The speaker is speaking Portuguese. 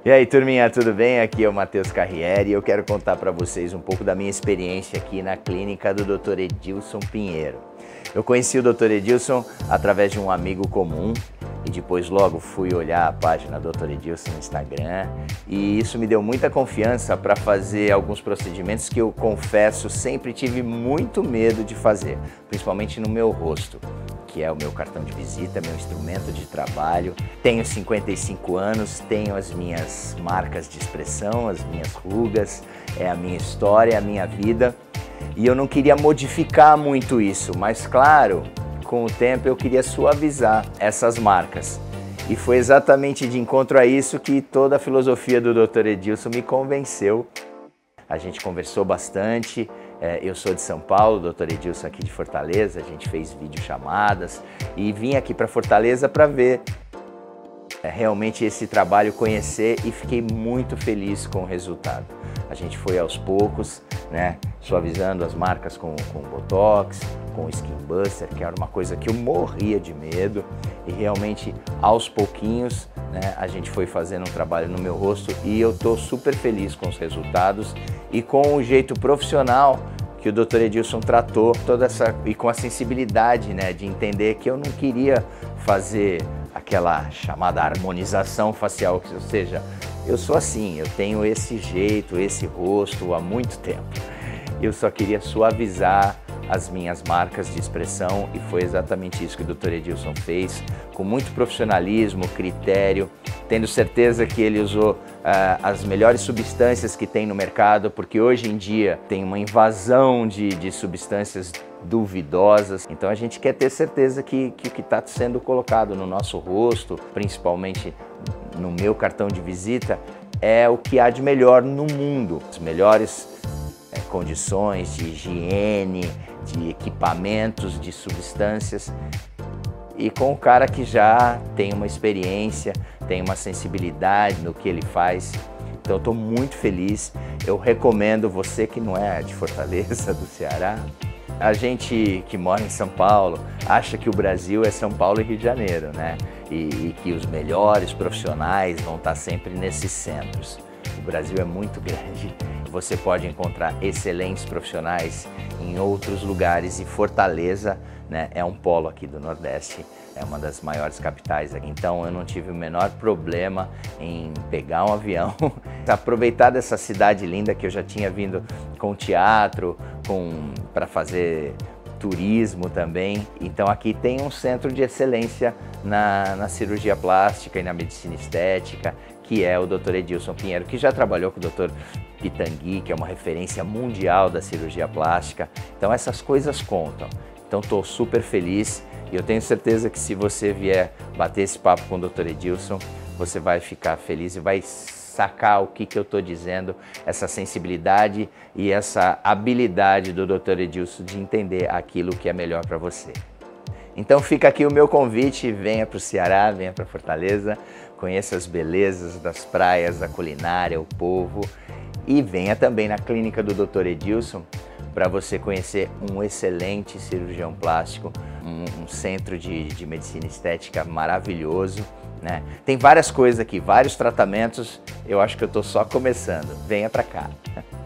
E aí, turminha, tudo bem? Aqui é o Matheus Carriere e eu quero contar para vocês um pouco da minha experiência aqui na clínica do Dr. Edilson Pinheiro. Eu conheci o Dr. Edilson através de um amigo comum e depois logo fui olhar a página do Dr. Edilson no Instagram e isso me deu muita confiança para fazer alguns procedimentos que eu confesso sempre tive muito medo de fazer, principalmente no meu rosto, que é o meu cartão de visita, meu instrumento de trabalho. Tenho 55 anos, tenho as minhas marcas de expressão, as minhas rugas, é a minha história, a minha vida. E eu não queria modificar muito isso, mas claro, com o tempo eu queria suavizar essas marcas. E foi exatamente de encontro a isso que toda a filosofia do Dr. Edilson me convenceu. A gente conversou bastante. Eu sou de São Paulo, o Dr. Edilson aqui de Fortaleza, a gente fez videochamadas e vim aqui para Fortaleza para ver realmente esse trabalho, conhecer e fiquei muito feliz com o resultado. A gente foi aos poucos, né, suavizando as marcas com Botox, com Skin Buster, que era uma coisa que eu morria de medo e realmente aos pouquinhos, né, a gente foi fazendo um trabalho no meu rosto e eu estou super feliz com os resultados e com o jeito profissional que o Dr. Edilson tratou toda essa e com a sensibilidade, né, de entender que eu não queria fazer aquela chamada harmonização facial, ou seja, eu sou assim, eu tenho esse jeito, esse rosto há muito tempo. Eu só queria suavizar as minhas marcas de expressão e foi exatamente isso que o Dr. Edilson fez, com muito profissionalismo, critério, tendo certeza que ele usou as melhores substâncias que tem no mercado, porque hoje em dia tem uma invasão de substâncias duvidosas, então a gente quer ter certeza que o que está sendo colocado no nosso rosto, principalmente no meu cartão de visita, é o que há de melhor no mundo, as melhores condições de higiene, de equipamentos, de substâncias e com o cara que já tem uma experiência, tem uma sensibilidade no que ele faz. Então eu estou muito feliz, eu recomendo você que não é de Fortaleza, do Ceará, a gente que mora em São Paulo acha que o Brasil é São Paulo e Rio de Janeiro, né? E que os melhores profissionais vão estar sempre nesses centros. O Brasil é muito grande, você pode encontrar excelentes profissionais em outros lugares e Fortaleza, né, é um polo aqui do Nordeste, é uma das maiores capitais aqui. Então eu não tive o menor problema em pegar um avião, aproveitar dessa cidade linda que eu já tinha vindo com teatro, para fazer turismo também. Então aqui tem um centro de excelência na cirurgia plástica e na medicina estética, que é o Dr. Edilson Pinheiro, que já trabalhou com o Dr. Pitangui, que é uma referência mundial da cirurgia plástica. Então essas coisas contam. Então estou super feliz e eu tenho certeza que se você vier bater esse papo com o Dr. Edilson, você vai ficar feliz e vai sacar o que eu estou dizendo, essa sensibilidade e essa habilidade do Dr. Edilson de entender aquilo que é melhor para você. Então fica aqui o meu convite, venha para o Ceará, venha para Fortaleza, conheça as belezas das praias, da culinária, o povo e venha também na clínica do Dr. Edilson para você conhecer um excelente cirurgião plástico, um centro de medicina estética maravilhoso, né? Tem várias coisas aqui, vários tratamentos, eu acho que eu estou só começando, venha para cá.